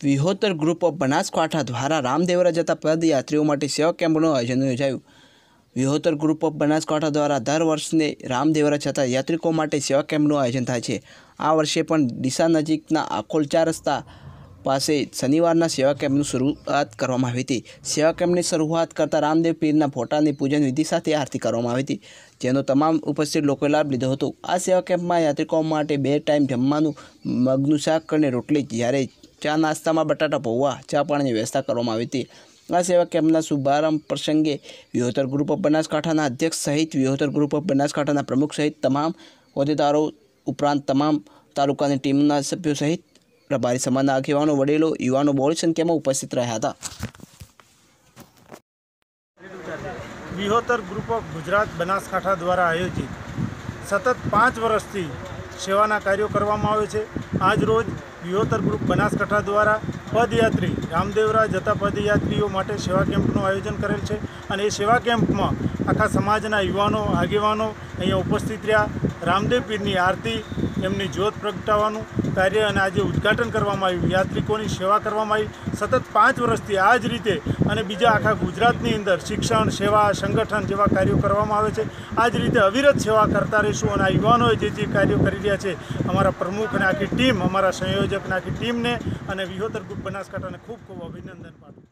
Vihotar group of Banaskantha દ્વારા રામદેવરા જતા પદયાત્રીઓ માટે સેવા કેમ્પનું આયોજન યોજાયું। વિહોતર ગ્રુપ ઓફ બનાસકાંઠા દ્વારા દર વર્ષે રામદેવરા જતા યાત્રિકો માટે સેવા કેમ્પનું આયોજન થાય છે। આ વર્ષે પણ ડીસા નજીકના આખોલ 4 રસ્તા પાસે શનિવારના સેવા કેમ્પની શરૂઆત કરવામાં આવી હતી। સેવા કેમ્પની શરૂઆત કરતા રામદેવ પીરના ફોટાની પૂજન વિધિ સાથે આરતી કરવામાં આવી હતી, જેનો તમામ ઉપસ્થિત લોકોએ લાભ લીધો હતો। આ સેવા કેમ્પમાં યાત્રિકો માટે 2 ટાઈમ જમવાનું, મગનું શાક અને રોટલી, જ્યારે ચા નાસ્તામાં બટાટા પૌવા, ચા પાણીની વ્યવસ્થા કરવામાં આવી હતી। આ સેવા કેમ્પના શુભારંભ પ્રસંગે વિહોતર ગ્રુપ ઓફ બનાસકાંઠાના અધ્યક્ષ સહિત વિહોતર ગ્રુપ ઓફ બનાસકાંઠાના પ્રમુખ સહિત તમામ હોદ્દેદારો ઉપરાંત તમામ તાલુકાની ટીમના સભ્યો સહિત પ્રભારી સમાજના આગેવાનો, વડીલો, યુવાનો બહોળી સંખ્યામાં ઉપસ્થિત રહ્યા હતા। વિહોતર ગ્રુપ ઓફ ગુજરાત બનાસકાંઠા દ્વારા આયોજિત સતત 5 વર્ષથી સેવાના કાર્યો કરવામાં આવે છે। આજ રોજ વિહોતર ગ્રુપ બનાસકાંઠા દ્વારા પદયાત્રી રામદેવરા જતા પદયાત્રીઓ માટે સેવા કેમ્પનું આયોજન કરેલ છે અને એ સેવા કેમ્પમાં આખા સમાજના યુવાનો, આગેવાનો અહીંયા ઉપસ્થિત રહ્યા। રામદેવ પીરની આરતી, એમની જ્યોત પ્રગટાવવાનું કાર્ય અને આજે ઉદ્ઘાટન કરવામાં આવ્યું। યાત્રિકોની સેવા કરવામાં આવી સતત 5 વર્ષથી આ જ રીતે અને બીજા આખા ગુજરાતની અંદર શિક્ષણ, સેવા, સંગઠન જેવા કાર્યો કરવામાં આવે છે। આ જ રીતે અવિરત સેવા કરતા રહીશું અને આ યુવાનોએ જે કાર્યો કરી રહ્યા છે, અમારા પ્રમુખ અને આખી ટીમ, અમારા સંયોજકની આખી ટીમને અને વિહોતર ગ્રુપ બનાસકાંઠાને ખૂબ ખૂબ અભિનંદન પાઠવું।